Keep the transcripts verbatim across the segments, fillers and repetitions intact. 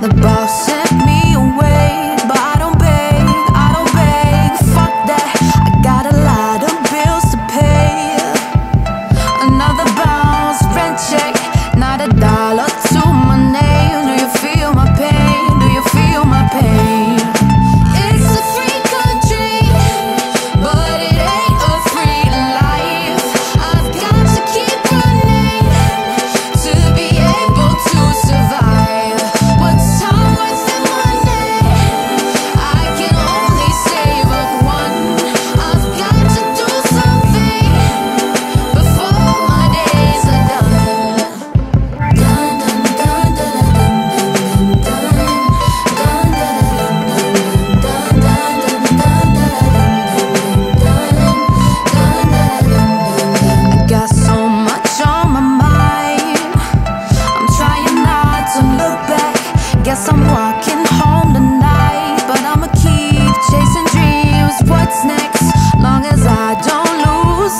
The boss sent me away, but I don't beg, I don't beg. Fuck that, I got a lot of bills to pay. Another bounce, rent check, not a dollar to my name. Do you feel my pain? Do you feel my pain? It's a free country, but it ain't a free life. I've got to keep running to be able to survive. Guess I'm walking home tonight, but I'ma keep chasing dreams. What's next? Long as I don't lose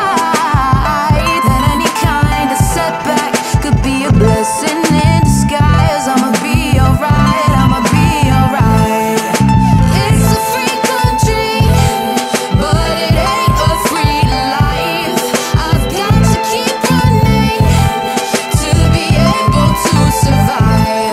sight that any kind of setback could be a blessing in disguise. I'ma be alright, I'ma be alright. It's a free country, but it ain't a free life. I've got to keep running to be able to survive.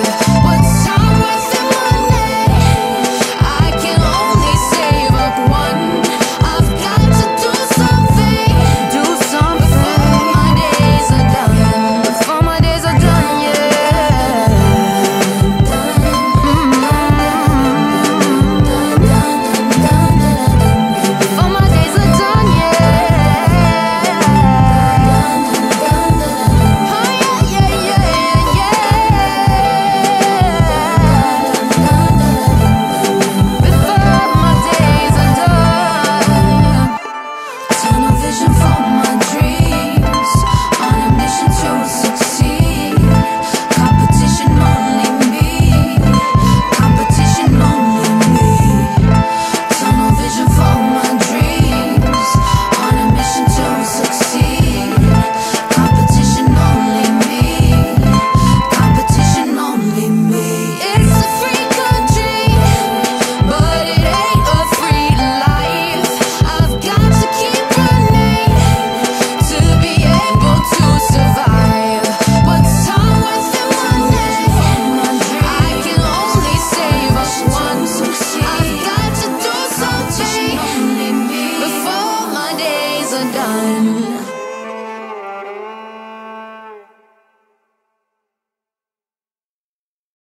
Done.